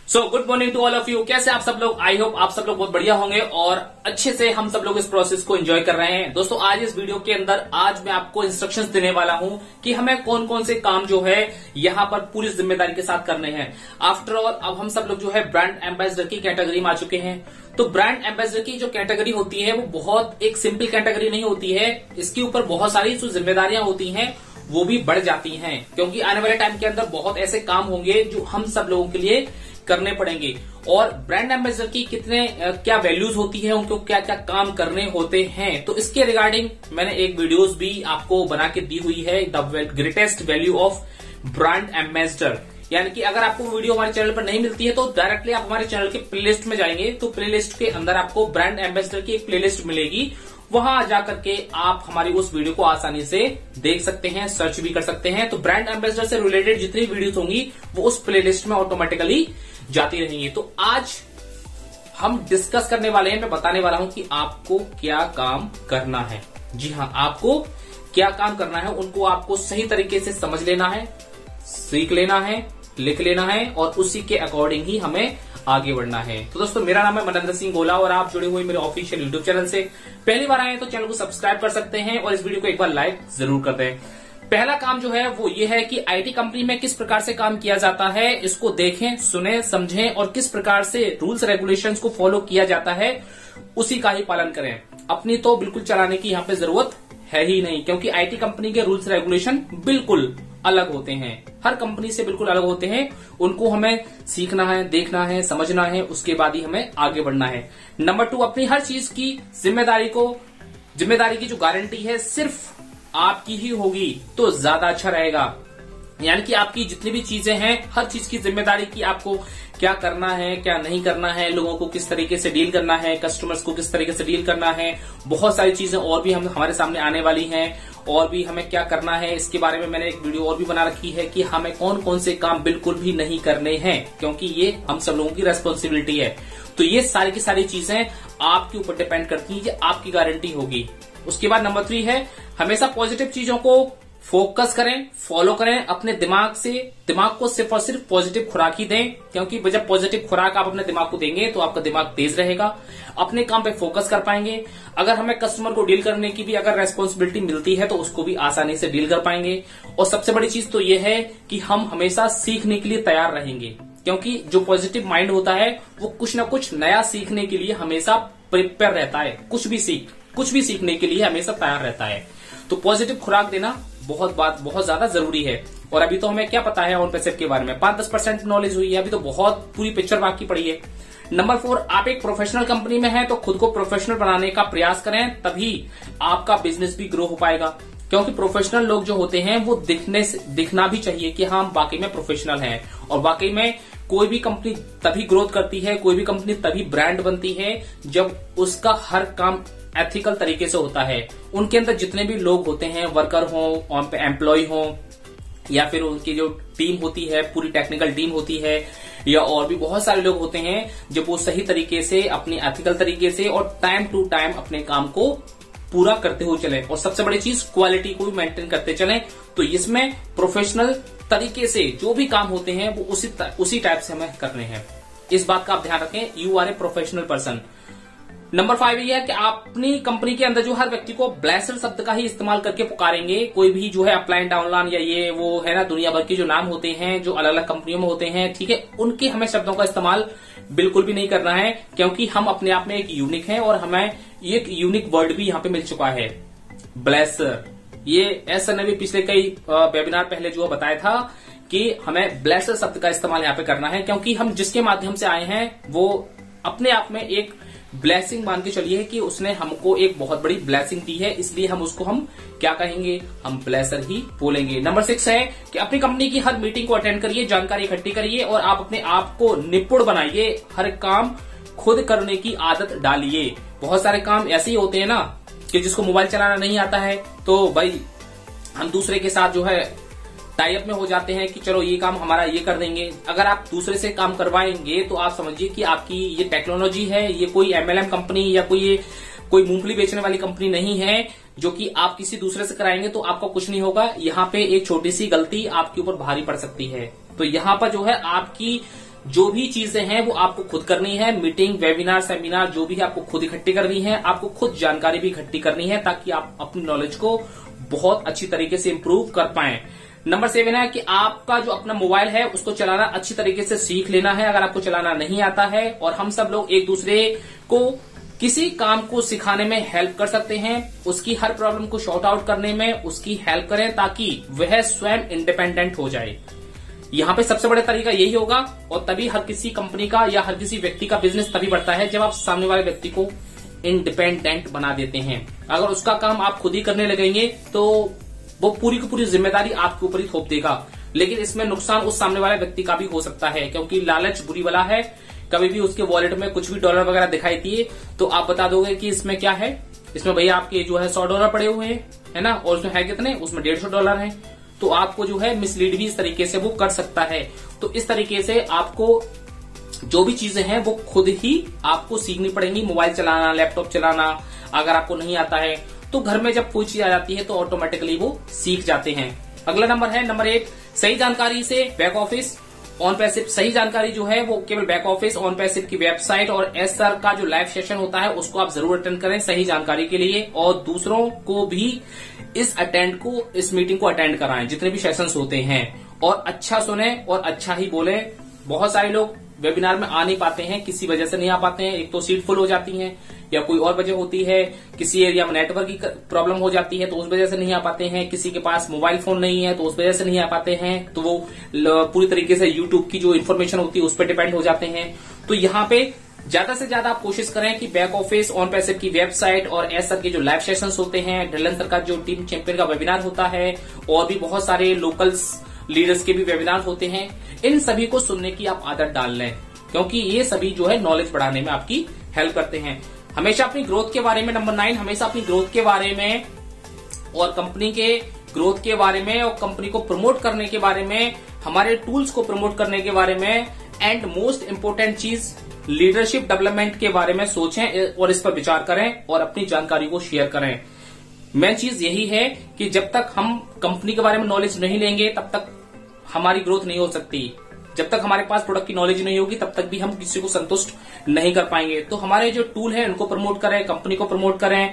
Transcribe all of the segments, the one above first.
So good morning to all of you. कैसे आप सब लोग? आई होप आप सब लोग बहुत बढ़िया होंगे और अच्छे से हम सब लोग इस प्रोसेस को एंजॉय कर रहे हैं। दोस्तों आज इस वीडियो के अंदर आज मैं आपको इंस्ट्रक्शंस देने वाला हूं कि हमें कौन कौन से काम जो है यहां पर पूरी जिम्मेदारी के साथ करने हैं। आफ्टर ऑल अब हम सब लोग जो है ब्रांड एम्बेसडर की कैटेगरी में आ चुके हैं। तो ब्रांड एम्बेसडर की जो कैटेगरी होती है वो बहुत एक सिंपल कैटेगरी नहीं होती है। इसके ऊपर बहुत सारी जो जिम्मेदारियां होती हैं वो भी बढ़ जाती हैं, क्योंकि आने वाले टाइम के अंदर बहुत ऐसे काम होंगे जो हम सब लोगों के लिए करने पड़ेंगे। और ब्रांड एम्बेसडर की कितने क्या वैल्यूज होती है, उनको क्या क्या काम करने होते हैं, तो इसके रिगार्डिंग मैंने एक वीडियोस भी आपको बना के दी हुई है, the greatest value of brand ambassador. यानी कि अगर आपको वीडियो हमारे चैनल पर नहीं मिलती है तो डायरेक्टली आप हमारे चैनल के प्लेलिस्ट में जाएंगे तो प्लेलिस्ट के अंदर आपको ब्रांड एम्बेसडर की एक प्लेलिस्ट मिलेगी। वहां जाकर के आप हमारी उस वीडियो को आसानी से देख सकते हैं, सर्च भी कर सकते हैं। तो ब्रांड एम्बेसडर से रिलेटेड जितनी वीडियोस होंगी वो उस प्लेलिस्ट में ऑटोमेटिकली जाती रहेंगी। तो आज हम डिस्कस करने वाले हैं, मैं बताने वाला हूं कि आपको क्या काम करना है। जी हां, आपको क्या काम करना है, उनको आपको सही तरीके से समझ लेना है, सीख लेना है, लिख लेना है और उसी के अकॉर्डिंग ही हमें आगे बढ़ना है। तो दोस्तों मेरा नाम है मनेंद्र सिंह गोला और आप जुड़े हुए मेरे ऑफिशियल यूट्यूब चैनल से पहली बार आए हैं तो चैनल को सब्सक्राइब कर सकते हैं और इस वीडियो को एक बार लाइक जरूर कर दें। पहला काम जो है वो ये है कि आईटी कंपनी में किस प्रकार से काम किया जाता है, इसको देखें, सुने, समझें और किस प्रकार से रूल्स रेगुलेशंस को फॉलो किया जाता है उसी का ही पालन करें। अपनी तो बिल्कुल चलाने की यहाँ पे जरूरत है ही नहीं, क्योंकि आईटी कंपनी के रूल्स रेगुलेशन बिल्कुल अलग होते हैं, हर कंपनी से बिल्कुल अलग होते हैं। उनको हमें सीखना है, देखना है, समझना है, उसके बाद ही हमें आगे बढ़ना है। नंबर 2, अपनी हर चीज की जिम्मेदारी की जो गारंटी है सिर्फ आपकी ही होगी तो ज्यादा अच्छा रहेगा। यानी कि आपकी जितनी भी चीजें हैं, हर चीज की जिम्मेदारी की आपको क्या करना है, क्या नहीं करना है, लोगों को किस तरीके से डील करना है, कस्टमर्स को किस तरीके से डील करना है, बहुत सारी चीजें और भी हमारे सामने आने वाली हैं और भी हमें क्या करना है, इसके बारे में मैंने एक वीडियो और भी बना रखी है कि हमें कौन कौन से काम बिल्कुल भी नहीं करने हैं, क्योंकि ये हम सब लोगों की रेस्पॉन्सिबिलिटी है। तो ये सारी की सारी चीजें आपके ऊपर डिपेंड करती है, ये आपकी गारंटी होगी। उसके बाद नंबर 3 है, हमेशा पॉजिटिव चीजों को फोकस करें, फॉलो करें। अपने दिमाग को सिर्फ और सिर्फ पॉजिटिव खुराक ही दें, क्योंकि जब पॉजिटिव खुराक आप अपने दिमाग को देंगे तो आपका दिमाग तेज रहेगा, अपने काम पे फोकस कर पाएंगे। अगर हमें कस्टमर को डील करने की भी अगर रेस्पॉन्सिबिलिटी मिलती है तो उसको भी आसानी से डील कर पाएंगे। और सबसे बड़ी चीज तो यह है कि हम हमेशा सीखने के लिए तैयार रहेंगे, क्योंकि जो पॉजिटिव माइंड होता है वो कुछ ना कुछ नया सीखने के लिए हमेशा प्रिपेयर रहता है, कुछ भी सीखने के लिए हमेशा तैयार रहता है। तो पॉजिटिव खुराक देना बहुत ज्यादा जरूरी है। और अभी तो हमें क्या पता है ऑन पैसिव के बारे में, 5-10% नॉलेज हुई है, अभी तो बहुत पूरी पिक्चर बाकी पड़ी है। नंबर 4, आप एक प्रोफेशनल कंपनी में हैं तो खुद को प्रोफेशनल बनाने का प्रयास करें, तभी आपका बिजनेस भी ग्रो हो पाएगा। क्योंकि प्रोफेशनल लोग जो होते हैं वो दिखना भी चाहिए कि हाँ वाकई में प्रोफेशनल हैं। और वाकई में कोई भी कंपनी तभी ग्रोथ करती है, कोई भी कंपनी तभी ब्रांड बनती है जब उसका हर काम एथिकल तरीके से होता है। उनके अंदर जितने भी लोग होते हैं, वर्कर हो, एम्प्लॉय हो, या फिर उनकी जो टीम होती है, पूरी टेक्निकल टीम होती है, या और भी बहुत सारे लोग होते हैं, जब वो सही तरीके से अपनी एथिकल तरीके से और टाइम टू टाइम अपने काम को पूरा करते हुए चले और सबसे बड़ी चीज क्वालिटी को भी मेंटेन करते चले, तो इसमें प्रोफेशनल तरीके से जो भी काम होते हैं वो उसी टाइप से हमें करने हैं। इस बात का आप ध्यान रखें, you are a professional person. Number 5 ये है कि आप अपनी कंपनी के अंदर जो हर व्यक्ति को ब्लेसर शब्द का ही इस्तेमाल करके पुकारेंगे। कोई भी जो है अपलाइन, डाउनलाइन या ये वो है ना, दुनिया भर के जो नाम होते हैं जो अलग अलग कंपनियों में होते हैं, ठीक है, उनके हमें शब्दों का इस्तेमाल बिल्कुल भी नहीं करना है, क्योंकि हम अपने आप में एक यूनिक है और हमें एक यूनिक वर्ड भी यहाँ पे मिल चुका है, ब्लेसर। ये ऐसा ने भी पिछले कई वेबिनार पहले जो बताया था कि हमें ब्लेसर शब्द का इस्तेमाल यहाँ पे करना है, क्योंकि हम जिसके माध्यम से आए हैं वो अपने आप में एक ब्लेसिंग मान के चलिए कि उसने हमको एक बहुत बड़ी ब्लेसिंग दी है, इसलिए हम उसको हम क्या कहेंगे, हम ब्लेसर ही बोलेंगे। नंबर 6 है कि अपनी कंपनी की हर मीटिंग को अटेंड करिए, जानकारी इकट्ठी करिए और आप अपने आप को निपुण बनाइए, हर काम खुद करने की आदत डालिए। बहुत सारे काम ऐसे ही होते हैं ना कि जिसको मोबाइल चलाना नहीं आता है तो भाई हम दूसरे के साथ जो है टाई अप में हो जाते हैं कि चलो ये काम हमारा ये कर देंगे। अगर आप दूसरे से काम करवाएंगे तो आप समझिए कि आपकी ये टेक्नोलॉजी है, ये कोई MLM कंपनी या कोई मूंगफली बेचने वाली कंपनी नहीं है जो कि आप किसी दूसरे से कराएंगे तो आपका कुछ नहीं होगा। यहाँ पे एक छोटी सी गलती आपके ऊपर भारी पड़ सकती है। तो यहाँ पर जो है आपकी जो भी चीजें हैं वो आपको खुद करनी है। मीटिंग, वेबिनार, सेमिनार जो भी है आपको खुद इकट्ठी करनी है, आपको खुद जानकारी भी इकट्ठी करनी है ताकि आप अपनी नॉलेज को बहुत अच्छी तरीके से इंप्रूव कर पाएं। नंबर 7 है कि आपका जो अपना मोबाइल है उसको चलाना अच्छी तरीके से सीख लेना है। अगर आपको चलाना नहीं आता है, और हम सब लोग एक दूसरे को किसी काम को सिखाने में हेल्प कर सकते हैं, उसकी हर प्रॉब्लम को शॉर्ट आउट करने में उसकी हेल्प करें ताकि वह स्वयं इंडिपेंडेंट हो जाए। यहाँ पे सबसे बड़ा तरीका यही होगा, और तभी हर किसी कंपनी का या हर किसी व्यक्ति का बिजनेस तभी बढ़ता है जब आप सामने वाले व्यक्ति को इंडिपेंडेंट बना देते हैं। अगर उसका काम आप खुद ही करने लगेंगे तो वो पूरी की पूरी जिम्मेदारी आपके ऊपर ही थोप देगा, लेकिन इसमें नुकसान उस सामने वाले व्यक्ति का भी हो सकता है, क्योंकि लालच बुरी बला है। कभी भी उसके वॉलेट में कुछ भी डॉलर वगैरह दिखाई दिए तो आप बता दोगे कि इसमें क्या है, इसमें भैया आपके जो है $100 पड़े हुए हैं, है ना, और उसमें है कितने, उसमें $150 है। तो आपको जो है मिसलीड भी इस तरीके से वो कर सकता है। तो इस तरीके से आपको जो भी चीजें हैं वो खुद ही आपको सीखनी पड़ेंगी। मोबाइल चलाना, लैपटॉप चलाना अगर आपको नहीं आता है तो घर में जब कोई चीज आ जाती है तो ऑटोमेटिकली वो सीख जाते हैं। अगला नंबर है नंबर 8, सही जानकारी से बैक ऑफिस ऑन पैसिव। सही जानकारी जो है वो केवल बैक ऑफिस ऑन पैसिव की वेबसाइट और एसआर का जो लाइव सेशन होता है उसको आप जरूर अटेंड करें सही जानकारी के लिए, और दूसरों को भी इस मीटिंग को अटेंड कराएं जितने भी सेशंस होते हैं, और अच्छा सुने और अच्छा ही बोले। बहुत सारे लोग वेबिनार में आ नहीं पाते हैं, किसी वजह से नहीं आ पाते हैं। एक तो सीट फुल हो जाती है या कोई और वजह होती है, किसी एरिया में नेटवर्क की प्रॉब्लम हो जाती है तो उस वजह से नहीं आ पाते हैं, किसी के पास मोबाइल फोन नहीं है तो उस वजह से नहीं आ पाते हैं, तो वो पूरी तरीके से यूट्यूब की जो इन्फॉर्मेशन होती है उस पर डिपेंड हो जाते हैं। तो यहाँ पे ज्यादा से ज्यादा आप कोशिश करें कि बैक ऑफिस ऑन पैसिव की वेबसाइट और एसआर के जो लाइव सेशंस होते हैं, ड्रिलन सर का जो टीम चैंपियन का वेबिनार होता है, और भी बहुत सारे लोकल्स लीडर्स के भी वेबिनार होते हैं, इन सभी को सुनने की आप आदत डाल लें, क्योंकि ये सभी जो है नॉलेज बढ़ाने में आपकी हेल्प करते हैं। हमेशा अपनी ग्रोथ के बारे में, नंबर 9, हमेशा अपनी ग्रोथ के बारे में और कंपनी के ग्रोथ के बारे में और कंपनी को प्रमोट करने के बारे में, हमारे टूल्स को प्रमोट करने के बारे में, एंड मोस्ट इंपोर्टेंट चीज लीडरशिप डेवलपमेंट के बारे में सोचें और इस पर विचार करें और अपनी जानकारी को शेयर करें। मेन चीज यही है कि जब तक हम कंपनी के बारे में नॉलेज नहीं लेंगे तब तक हमारी ग्रोथ नहीं हो सकती। जब तक हमारे पास प्रोडक्ट की नॉलेज नहीं होगी तब तक भी हम किसी को संतुष्ट नहीं कर पाएंगे। तो हमारे जो टूल है उनको प्रमोट करें, कंपनी को प्रमोट करें,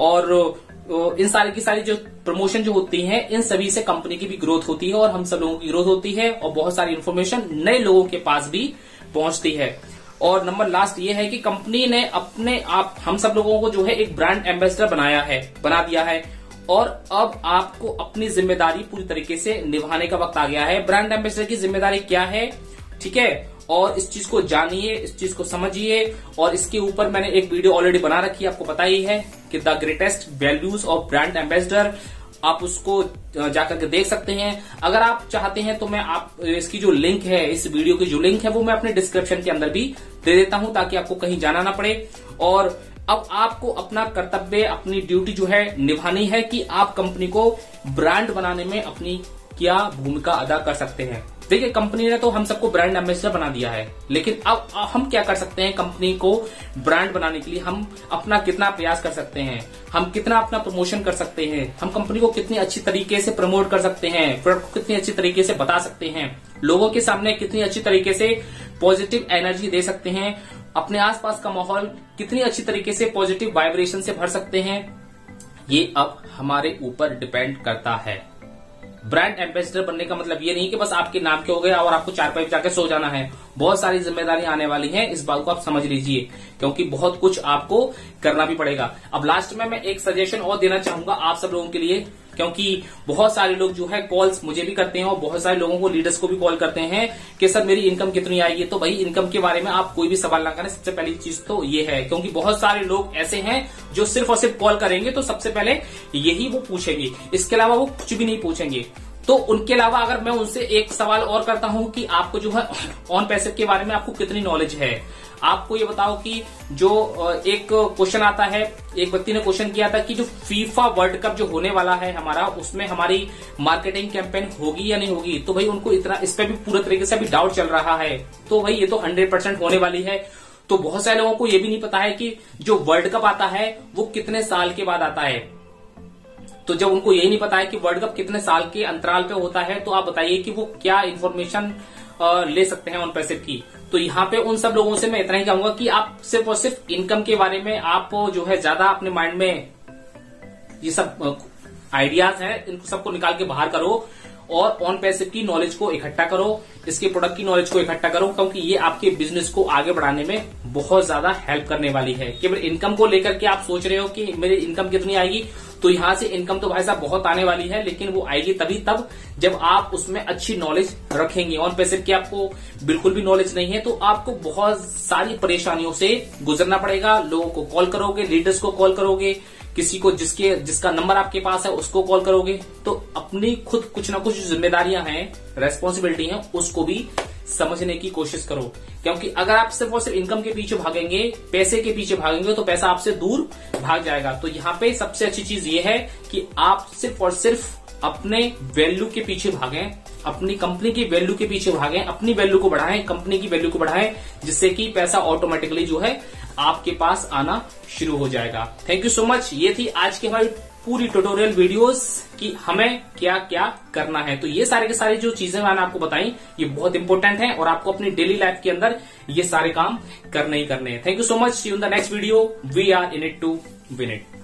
और इन सारी की सारी जो प्रमोशन जो होती है इन सभी से कंपनी की भी ग्रोथ होती है और हम सब लोगों की ग्रोथ होती है, और बहुत सारी इन्फॉर्मेशन नए लोगों के पास भी पहुंचती है। और नंबर लास्ट ये है कि कंपनी ने अपने आप हम सब लोगों को जो है एक ब्रांड एम्बेसडर बना दिया है, और अब आपको अपनी जिम्मेदारी पूरी तरीके से निभाने का वक्त आ गया है। ब्रांड एम्बेसडर की जिम्मेदारी क्या है, ठीक है, और इस चीज को जानिए, इस चीज को समझिए, और इसके ऊपर मैंने एक वीडियो ऑलरेडी बना रखी है, आपको पता ही है कि the greatest values of brand ambassador, आप उसको जाकर के देख सकते हैं। अगर आप चाहते हैं तो मैं इसकी जो लिंक है, इस वीडियो की जो लिंक है वो मैं अपने डिस्क्रिप्शन के अंदर भी दे देता हूं ताकि आपको कहीं जाना ना पड़े। और अब आपको अपना कर्तव्य, अपनी ड्यूटी जो है निभानी है कि आप कंपनी को ब्रांड बनाने में अपनी क्या भूमिका अदा कर सकते हैं। देखिए, कंपनी ने तो हम सबको ब्रांड एम्बेसडर बना दिया है, लेकिन अब हम क्या कर सकते हैं कंपनी को ब्रांड बनाने के लिए? हम अपना कितना प्रयास कर सकते हैं, हम कितना अपना प्रमोशन कर सकते हैं, हम कंपनी को कितनी अच्छी तरीके से प्रमोट कर सकते हैं, प्रोडक्ट को कितनी अच्छी तरीके से बता सकते हैं, लोगों के सामने कितनी अच्छी तरीके से पॉजिटिव एनर्जी दे सकते हैं, अपने आसपास का माहौल कितनी अच्छी तरीके से पॉजिटिव वाइब्रेशन से भर सकते हैं, ये अब हमारे ऊपर डिपेंड करता है। ब्रांड एम्बेसडर बनने का मतलब ये नहीं कि बस आपके नाम के हो गया और आपको चारपाई जाकर सो जाना है। बहुत सारी जिम्मेदारी आने वाली है, इस बात को आप समझ लीजिए, क्योंकि बहुत कुछ आपको करना भी पड़ेगा। अब लास्ट में मैं एक सजेशन और देना चाहूंगा आप सब लोगों के लिए, क्योंकि बहुत सारे लोग जो है कॉल्स मुझे भी करते हैं और बहुत सारे लोगों को, लीडर्स को भी कॉल करते हैं कि सर मेरी इनकम कितनी आएगी। तो भाई, इनकम के बारे में आप कोई भी सवाल ना करें, सबसे पहली चीज तो ये है, क्योंकि बहुत सारे लोग ऐसे हैं जो सिर्फ और सिर्फ कॉल करेंगे तो सबसे पहले यही वो पूछेंगे, इसके अलावा वो कुछ भी नहीं पूछेंगे। तो उनके अलावा अगर मैं उनसे एक सवाल और करता हूं कि आपको जो है ऑन पैसिव के बारे में आपको कितनी नॉलेज है, आपको ये बताओ कि जो एक क्वेश्चन आता है, एक व्यक्ति ने क्वेश्चन किया था कि जो फीफा वर्ल्ड कप जो होने वाला है हमारा, उसमें हमारी मार्केटिंग कैंपेन होगी या नहीं होगी। तो भाई उनको इतना इस पे भी पूरे तरीके से अभी डाउट चल रहा है। तो भाई ये तो 100% होने वाली है। तो बहुत सारे लोगों को ये भी नहीं पता है कि जो वर्ल्ड कप आता है वो कितने साल के बाद आता है। तो जब उनको यही नहीं पता है कि वर्ल्ड कप कितने साल के अंतराल पे होता है, तो आप बताइए कि वो क्या इन्फॉर्मेशन ले सकते हैं ऑन पैसिव की। तो यहाँ पे उन सब लोगों से मैं इतना ही कहूंगा कि आप सिर्फ और सिर्फ इनकम के बारे में आप जो है ज्यादा अपने माइंड में ये सब आइडियाज हैं, इनको सबको निकाल के बाहर करो और ऑन पैसिव की नॉलेज को इकट्ठा करो, इसके प्रोडक्ट की नॉलेज को इकट्ठा करो, क्योंकि ये आपके बिजनेस को आगे बढ़ाने में बहुत ज्यादा हेल्प करने वाली है। केवल इनकम को लेकर के आप सोच रहे हो कि मेरी इनकम कितनी आएगी, तो यहां से इनकम तो भाई साहब बहुत आने वाली है, लेकिन वो आएगी तभी तब जब आप उसमें अच्छी नॉलेज रखेंगे। ऑन पैसिव की आपको बिल्कुल भी नॉलेज नहीं है तो आपको बहुत सारी परेशानियों से गुजरना पड़ेगा। लोगों को कॉल करोगे, लीडर्स को कॉल करोगे, किसी को जिसका नंबर आपके पास है उसको कॉल करोगे, तो अपनी खुद कुछ ना कुछ जिम्मेदारियां हैं, रेस्पॉन्सिबिलिटी है, उसको भी समझने की कोशिश करो। क्योंकि अगर आप सिर्फ और सिर्फ इनकम के पीछे भागेंगे, पैसे के पीछे भागेंगे, तो पैसा आपसे दूर भाग जाएगा। तो यहाँ पे सबसे अच्छी चीज ये है कि आप सिर्फ और सिर्फ अपने वैल्यू के पीछे भागें, अपनी कंपनी की वैल्यू के पीछे भागें, अपनी वैल्यू को बढ़ाएं, कंपनी की वैल्यू को बढ़ाएं, जिससे कि पैसा ऑटोमेटिकली जो है आपके पास आना शुरू हो जाएगा। Thank you so much. ये थी आज की हमारी पूरी ट्यूटोरियल वीडियोस कि हमें क्या क्या करना है। तो ये सारे के सारे जो चीजें मैंने आपको बताई ये बहुत इंपॉर्टेंट है और आपको अपनी डेली लाइफ के अंदर ये सारे काम करने ही करने हैं। Thank you so much. See you in the next video. We are in it to win it.